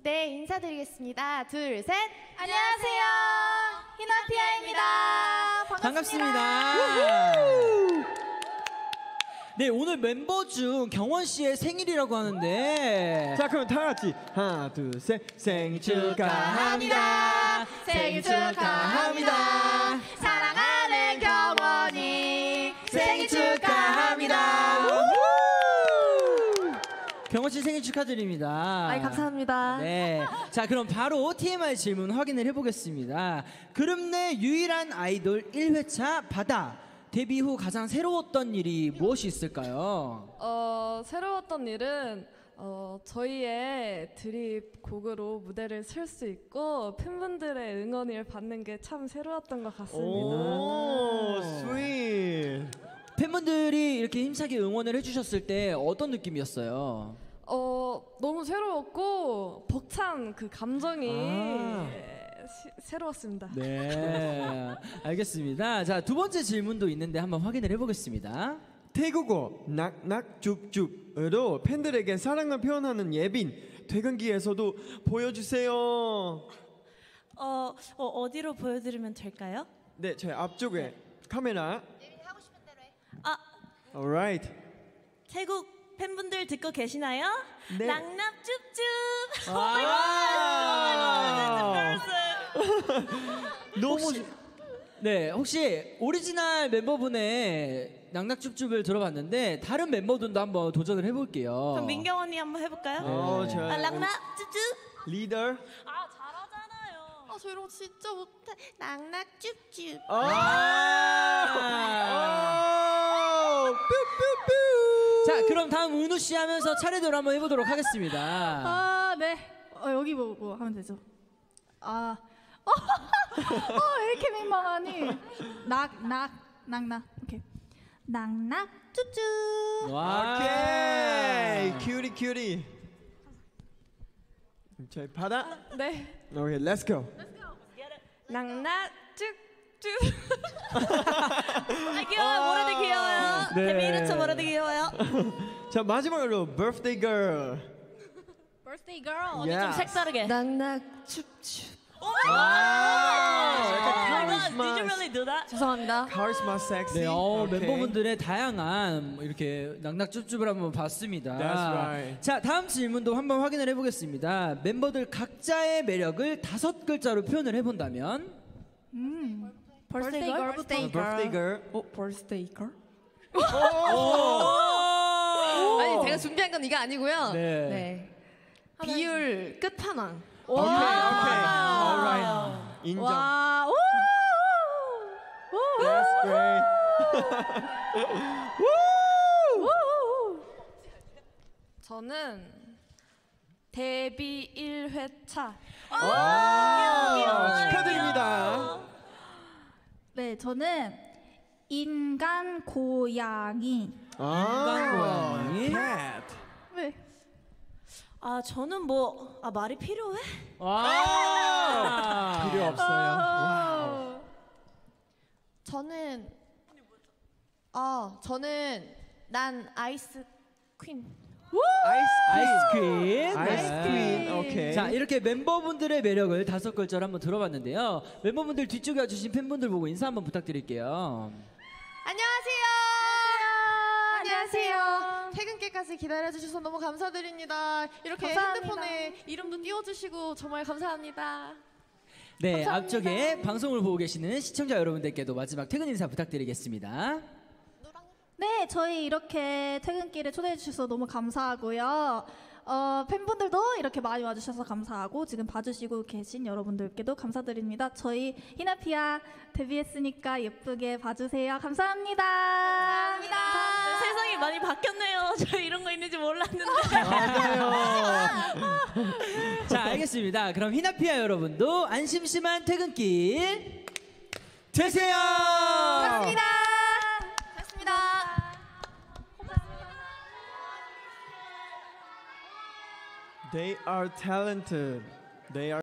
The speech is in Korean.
네, 인사드리겠습니다. 둘, 셋. 안녕하세요. 히나피아입니다. 반갑습니다. 네, 오늘 멤버 중 경원 씨의 생일이라고 하는데. 자, 그럼 다 같이 하나, 둘, 셋. 생일 축하합니다. 생일 축하합니다. 사랑하는 경원이 생일 축하합니다. 경원 씨 생일 축하드립니다. 아이, 감사합니다. 네. 자, 그럼 바로 TMI 질문 확인을 해보겠습니다. 그룹 내 유일한 아이돌 1회차 바다. 데뷔 후 가장 새로웠던 일이 무엇이 있을까요? 새로웠던 일은 저희의 드립 곡으로 무대를 쓸 수 있고 팬분들의 응원을 받는 게 참 새로웠던 것 같습니다. 오, 스윗. 팬분들이 이렇게 힘차게 응원을 해주셨을 때 어떤 느낌이었어요? 너무 새로웠고 벅찬 그 감정이 새로웠습니다. 네, 알겠습니다. 자, 두 번째 질문도 있는데 한번 확인을 해보겠습니다. 태국어 낙낙줍줍으로 팬들에게 사랑을 표현하는 예빈 퇴근기에서도 보여주세요. 어디로 보여드리면 될까요? 네, 저희 앞쪽에 카메라. 하고 싶은 대로 해. Alright. 태국 팬분들 듣고 계시나요? 네. 낙낙줍줍. 너무 네, 혹시 오리지널 멤버분의 낙낙줍줍을 들어봤는데 다른 멤버들도 한번 도전을 해볼게요. 그럼 민경 언니 한번 해볼까요? 저 낙낙줍줍. 리더. 잘하잖아요. 저 이런 거 진짜 못해. 낙낙-쭈쭈. 자, 그럼 다음 은우 씨 하면서 차례대로 한번 해보도록 하겠습니다. 네. 여기 보고 하면 되죠. 왜 이렇게 민망하니? 낙낙. 오케이. 낙낙 쭈쭈. 와. 오케이. 큐리. 저희 바다. 네. 오케이, let's go. 낙낙 쭉쭉. 귀여워요. 모래도 귀여워요. 네. 데뷔 1회차 모래도 귀여워요. 자, 마지막으로 birthday girl. Birthday girl. 언니 좀 색다르게. 낙낙 춥춥. Did you really do that? 죄송합니다. Charisma sexy. 네, 오케이. 멤버분들의 다양한 이렇게 낙낙줍줍을 한번 봤습니다. That's right. 자, 다음 질문도 한번 확인을 해보겠습니다. 멤버들 각자의 매력을 5글자로 표현을 해본다면? Birthday girl. birthday girl. birthday girl? 아니, 제가 준비한 건 이거 아니고요. 네. 네. 비율 끝판왕. 오케이. Alright. 인정. 와. That's great. 저는 데뷔 1회차. 축하드립니다. 네, 저는 인간 고양이. 고양이. cat. 왜? 저는 말이 필요해? 와. 필요 없어요. 저는 난 아이스 퀸. 아이스크림. 아이스크림. 오케이. 자, 이렇게 멤버분들의 매력을 5글자로 한번 들어봤는데요. 멤버분들 뒤쪽에 와주신 팬분들 보고 인사 한번 부탁드릴게요. 안녕하세요. 퇴근길까지 기다려주셔서 너무 감사드립니다. 이렇게 감사합니다. 핸드폰에 이름도 띄워주시고 정말 감사합니다. 네, 감사합니다. 앞쪽에 방송을 보고 계시는 시청자 여러분들께도 마지막 퇴근 인사 부탁드리겠습니다. 네, 저희 이렇게 퇴근길에 초대해 주셔서 너무 감사하고요. 팬분들도 이렇게 많이 와주셔서 감사하고 지금 봐주시고 계신 여러분들께도 감사드립니다. 저희 히나피아 데뷔했으니까 예쁘게 봐주세요. 감사합니다. 세상이 많이 바뀌었네요. 저 이런 거 있는지 몰랐는데. 자, 알겠습니다. 그럼 히나피아 여러분도 안심심한 퇴근길 되세요. 고맙습니다. They are talented. They are